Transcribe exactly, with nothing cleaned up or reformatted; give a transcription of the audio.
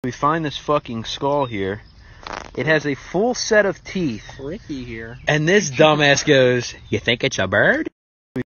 We find this fucking skull here. It has a full set of teeth. Ricky here. And this dumbass goes, "You think it's a bird?"